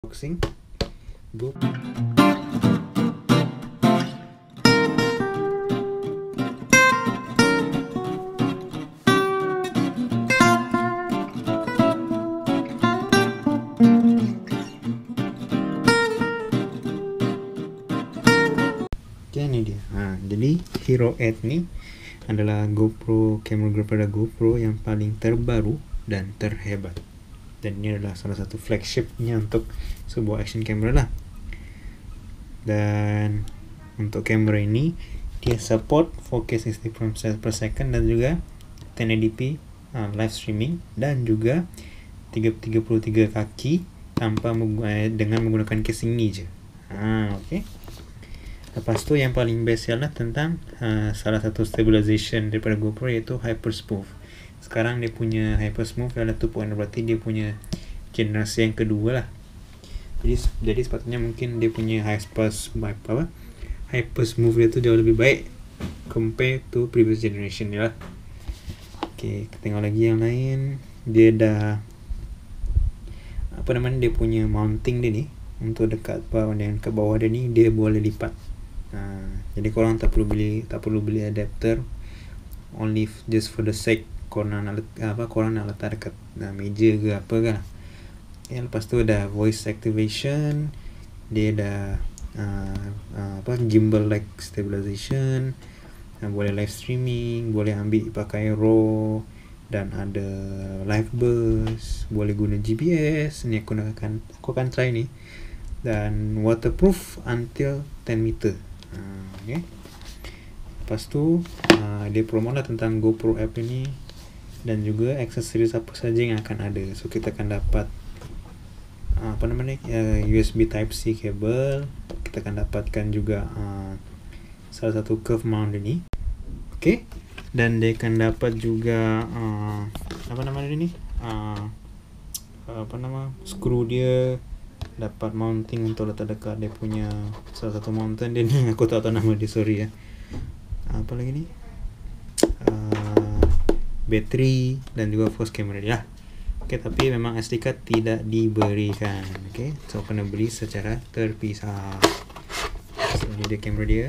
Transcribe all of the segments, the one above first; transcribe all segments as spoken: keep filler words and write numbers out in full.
Unboxing Go. Okay, ini dia. Ha, jadi Hero eight ni adalah GoPro, camera daripada GoPro yang paling terbaru dan terhebat. Dan ini adalah salah satu flagshipnya untuk sebuah action camera lah. Dan untuk kamera ini dia support four K sixty frames per second dan juga ten eighty p uh, live streaming dan juga tiga puluh tiga kaki tanpa menggu- dengan menggunakan casing ni je. Ha, okey. Lepas tu yang paling best ialah tentang uh, salah satu stabilization daripada GoPro iaitu Hyper Smooth. Sekarang dia punya Hyper Smooth adalah two point oh, berarti dia punya generasi yang kedua lah. Jadi jadi sepatutnya mungkin dia punya Hyper apa? Hyper Smooth dia tu jauh lebih baik compare to previous generation ni lah. Okay, kita tengok lagi yang lain. Dia dah apa namanya, dia punya mounting dia ni untuk dekat bawah dan ke bawah dia ni dia boleh lipat. Ha, jadi korang tak perlu beli tak perlu beli adapter only f- just for the sake korang nak letak, apa korang nak letak dekat uh, meja ke apa kan. Okay, lepas tu ada voice activation, dia dah uh, uh, apa gimbal like stabilization, uh, boleh live streaming, boleh ambil pakai raw dan ada live burst, boleh guna G P S. Ni aku nak akan aku akan try ni, dan waterproof until ten meter. Uh, okay. Lepas tu uh, dia promo lah tentang GoPro app ini dan juga aksesoris apa saja yang akan ada. So kita akan dapat uh, apa namanya uh, U S B Type C cable. Kita akan dapatkan juga uh, salah satu curve mount ini. Okay. Dan dia akan dapat juga uh, apa nama dia ni? Uh, apa nama? Skru dia. Dapat mounting untuk letak dekat dia punya salah satu mountain dia ni. Aku tak tahu nama dia, sorry ya. Apa lagi ni? Uh, bateri dan juga focus camera dia lah. Okay, tapi memang S D card tidak diberikan. Okay, so kena beli secara terpisah. So ini dia kamera dia.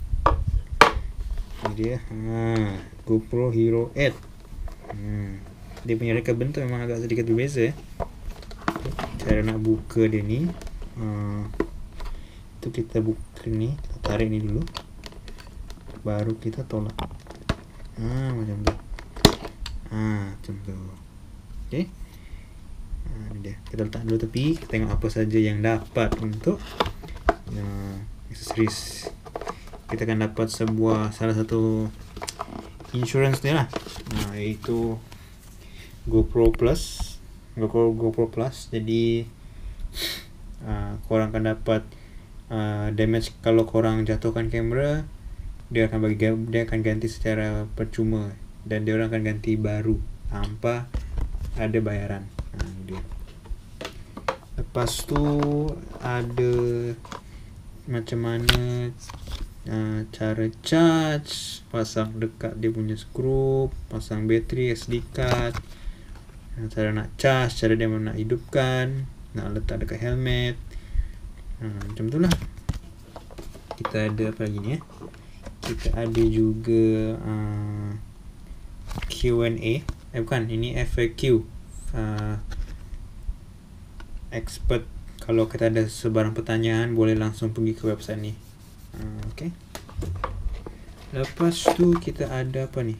Ini dia ha, GoPro Hero eight. hmm. Dia punya reka bentuk memang agak sedikit berbeza. Cara nak buka dia ni uh, tu kita buka ni, kita tarik ni dulu baru kita tolak. Ah, macam tu. Ah, macam tu. Okey. Ah, ni dia. Kita letak dulu tepi, kita tengok apa saja yang dapat untuk uh, aksesoris. Kita akan dapat sebuah salah satu insurance dia lah. Nah, iaitu GoPro Plus. GoPro, GoPro Plus. Jadi uh, korang akan dapat uh, damage kalau korang jatuhkan kamera, dia akan bagi dia akan ganti secara percuma dan dia orang akan ganti baru tanpa ada bayaran. Ha, dia. Lepas tu ada macam mana uh, cara charge, pasang dekat dia punya skru, pasang bateri S D card, cara nak charge, cara dia nak hidupkan, nak letak dekat helmet. Ha, macam tu lah. Kita ada apa lagi ni eh? Kita ada juga uh, Q and A. Eh bukan, ini F A Q. Uh, expert, kalau kita ada sebarang pertanyaan boleh langsung pergi ke website ni. Uh, okay. Lepas tu kita ada apa ni?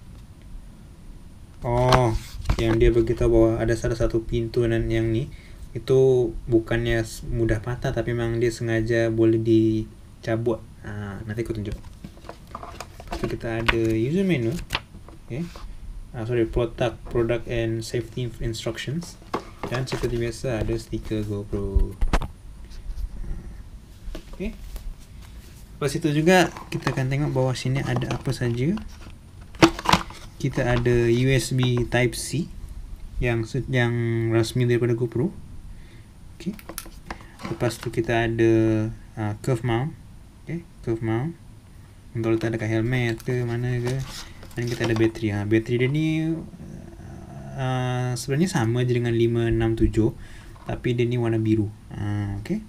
Oh, yang dia beritahu bahawa ada salah satu pintu dan yang ni itu bukannya mudah patah, tapi memang dia sengaja boleh dicabut. Ha, nanti aku tunjuk. So, kita ada user manual. Okay. Ah, sorry, product product and safety instructions. Dan seperti biasa ada stiker GoPro. Okay. Lepas itu juga kita akan tengok bawah sini ada apa saja. Kita ada U S B Type C yang yang rasmi daripada GoPro. Okey. Lepas tu kita ada uh, curve mount. Okey, curve mount untuk letak dekat helmet ke mana ke. Dan kita ada bateri. Ha, bateri dia ni uh, sebenarnya sama je dengan lima enam tujuh, tapi dia ni warna biru. uh, Okay,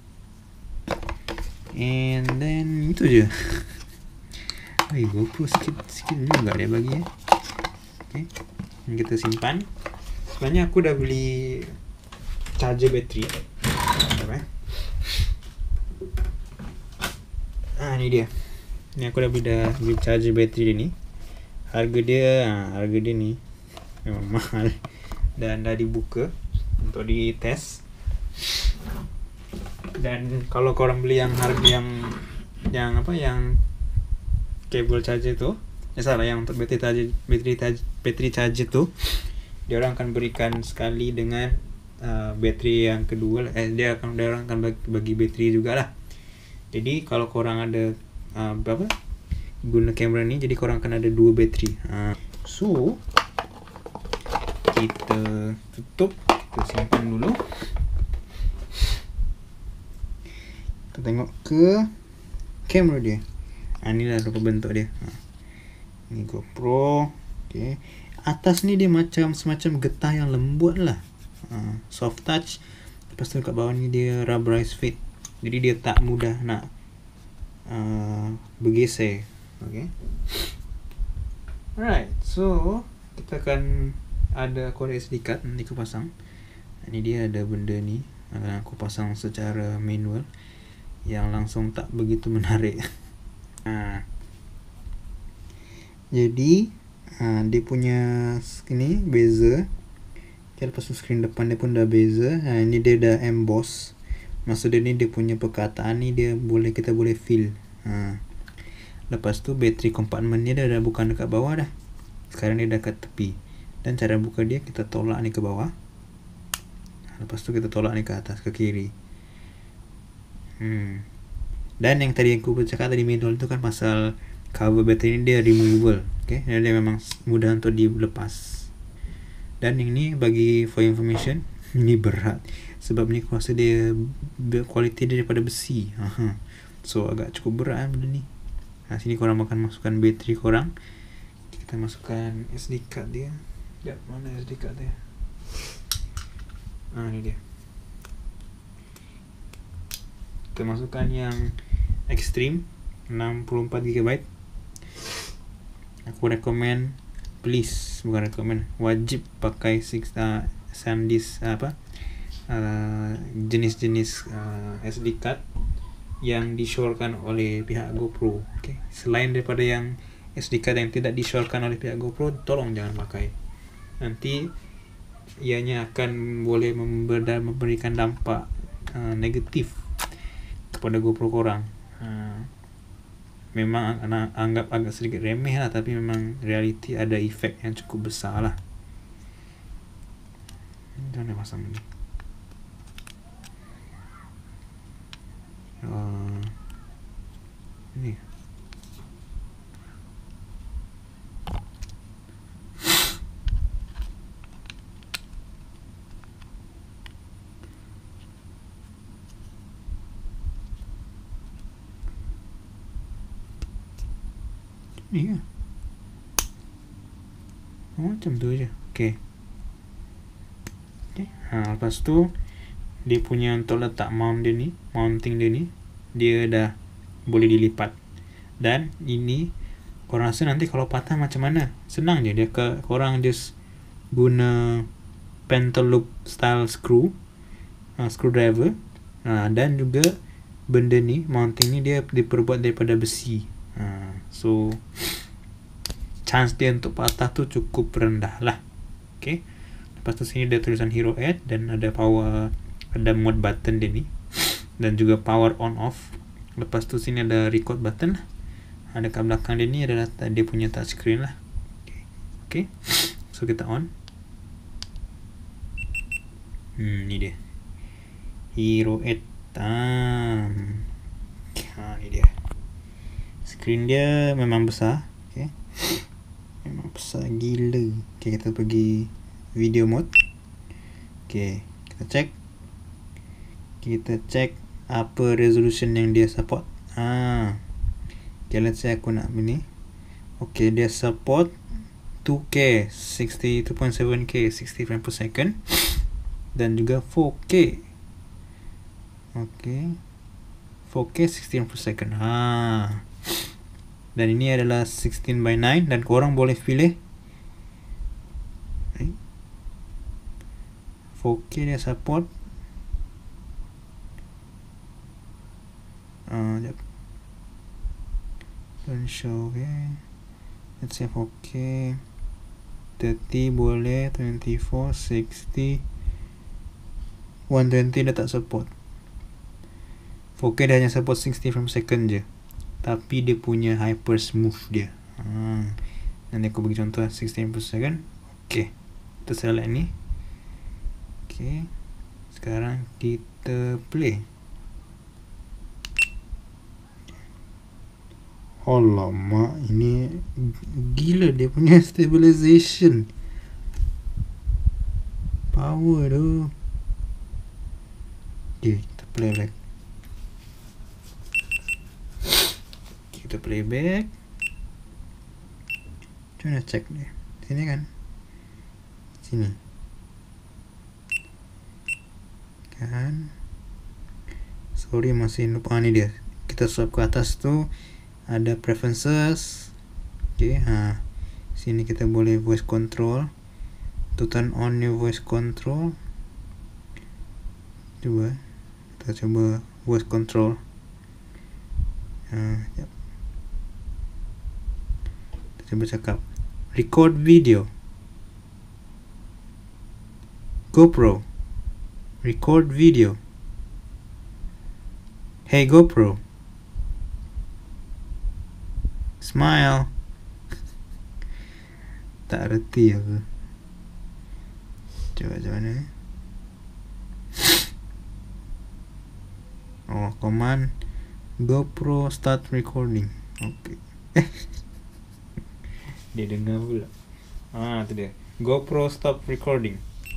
and then itu je. Hai, GoPro sikit sikit juga dia bagi ya. Okay, kita simpan. Sebenarnya aku dah beli charger bateri. Apa? Ah, ni dia. Ni aku dah beli dah beli charger bateri dia ni. Harga dia, ha, harga dia ni memang mahal dan dah dibuka untuk dites. Dan kalau korang beli yang harga yang yang apa yang kabel charger tu, eh salah, yang untuk bateri charger, bateri charger, bateri charger tu, dia orang akan berikan sekali dengan uh, bateri yang kedua. Eh, dia akan dia orang akan bagi, bagi bateri jugalah. Jadi kalau korang ada uh, apa guna kamera ni, jadi korang akan ada dua bateri. Uh, so kita tutup, kita simpan dulu. Kita tengok ke kamera dia. Ha, inilah rupa bentuk dia. Ha. Ni GoPro. Okay. Atas ni dia macam semacam getah yang lembut lah. Ha, soft touch. Lepas tu kat bawah ni dia rubberized fit. Jadi dia tak mudah nak uh, bergeser. Okay. Alright. So kita akan ada korek S D card. Nanti aku pasang. Ini dia ada benda ni. Aku pasang secara manual, yang langsung tak begitu menarik. Ha. Jadi ha, dia punya ini beza. Okay, lepas tu skrin depan dia pun dah beza. Ha, ini dia dah emboss. Maksud dia ni dia punya perkataan ni dia boleh, kita boleh feel. Ha. Lepas tu bateri compartment ni dah, dah bukan dekat bawah dah. Sekarang dia dah kat tepi. Dan cara buka dia, kita tolak ni ke bawah. Lepas tu kita tolak ni ke atas, ke kiri. Hmm. Dan yang tadi aku bercakap tadi manual tu kan pasal cover bateri ni dia removable. Okay, dan dia memang mudah untuk dilepas. Dan yang ni bagi for information, ni berat. Sebab ni aku rasa dia kualiti dia daripada besi. Aha. So agak cukup berat kan benda ni. Ha, sini korang akan masukkan bateri korang. Kita masukkan S D card dia. Sekejap, mana S D card dia? Ah, ni dia. Kita masukkan yang Extreme enam puluh empat gigabyte. Aku recommend, please, bukan recommend, wajib pakai six uh, SanDisk uh, apa uh, jenis-jenis uh, S D card yang disyorkan oleh pihak GoPro. Okay. Selain daripada yang S D card yang tidak disyorkan oleh pihak GoPro, tolong jangan pakai. Nanti ianya akan boleh memberikan dampak uh, negatif kepada GoPro korang. Uh, memang anak anggap agak sedikit remeh lah, tapi memang realiti ada efek yang cukup besar lah. Jangan pasang ni. Uh, ni. Ni ke? Oh, macam tu je. Okay. Okay. Ha, lepas tu dia punya untuk letak mount dia ni, mounting dia ni, dia dah boleh dilipat. Dan ini korang rasa nanti kalau patah macam mana? Senang je. Dia ke, korang just guna pentaloop style screw, uh, screwdriver, uh, dan juga benda ni, mounting ni dia diperbuat daripada besi. Uh, so chance dia untuk patah tu cukup rendah lah. Okay. Lepas tu sini ada tulisan Hero Edge dan ada power, ada mode button dia ni, dan juga power on off. Lepas tu sini ada record button lah. Ada kat belakang dia ni adalah dia punya touchscreen lah. Okay. Okay. So kita on. Hmm, ni dia Hero Edge. Ah. Ha, ni dia. Screen dia memang besar. Okay. Memang besar gila. Okay, kita pergi video mode. Okay, kita check. Kita check apa resolution yang dia support. Ah. Okay, let's say aku nak ni. Okay, dia support two K, sixty-two point seven K, sixty frames per second, dan juga four K, Oke. four K sixteen per second. Ha. Dan ini adalah sixteen by nine dan korang boleh pilih four K dia support. Uh, jap. Don't show, okay. Let's say four K. thirty boleh, twenty-four, sixty, one twenty dah tak support. four K dah hanya support sixty frames per second je, tapi dia punya hyper smooth dia. ha. Nanti aku bagi contoh sixty frames per second. Ok, kita select ni. Ok, sekarang kita play. Alamak, ini gila dia punya stabilization power tu. Ok, kita play back. Kita play back. Macam mana check dia? Sini kan? Sini kan? Sorry masih lupa. Ni dia. Kita swipe ke atas tu ada preferences. Okay, ha. Sini kita boleh voice control. To turn on your voice control, cuba kita coba voice control. Ha, yep. Kita coba cakap record video. GoPro, record video. Hey GoPro, smile. Tak reti aku. Coba macam mana? Oh, command GoPro start recording. Okay. Dia dengar pula. Ah, tu dia. GoPro stop recording.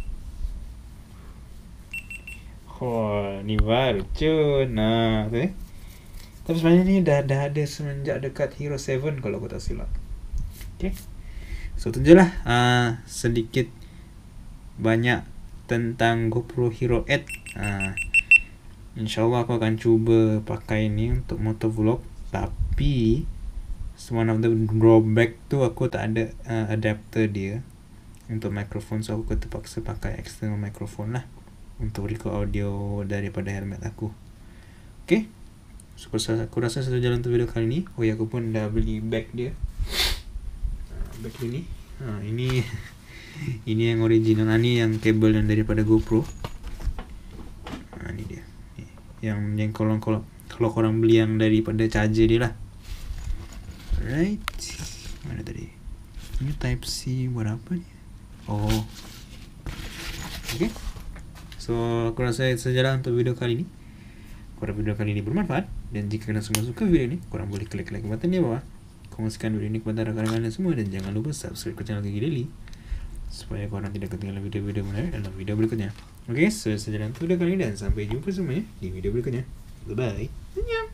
Oh, ni baru cun. Nah, tu eh. Tapi sebenarnya ni dah dah ada semenjak dekat Hero seven kalau aku tak silap. Okay. So tu je lah uh, sedikit banyak tentang GoPro Hero eight. uh, InsyaAllah aku akan cuba pakai ni untuk motovlog. Tapi one of the drawback tu aku tak ada uh, adapter dia untuk mikrofon. So aku terpaksa pakai external microphone lah untuk record audio daripada helmet aku. Okay, so aku rasa satu jalan untuk video kali ni. Oh ya, aku pun dah beli bag dia. uh, Bag dia ni ha, Ini ini yang original. ha, Ni yang kabel yang daripada GoPro. ha, Ni dia ni. Yang yang kalau kalau kalau korang beli yang daripada charger dia lah. Alright, mana tadi? Ini type C buat apa ni? Oh, okay. So aku rasa sejalan untuk video kali ni. Kalau video kali ini bermanfaat dan jika kalian semua suka video ini, korang boleh klik like button di bawah, kongsikan video ini kepada rakan-rakan semua, dan jangan lupa subscribe ke channel Gigi Daily supaya korang tidak ketinggalan video-video menarik dalam video berikutnya. Okay, so sejalan untuk video kali ini dan sampai jumpa semuanya di video berikutnya. Bye bye.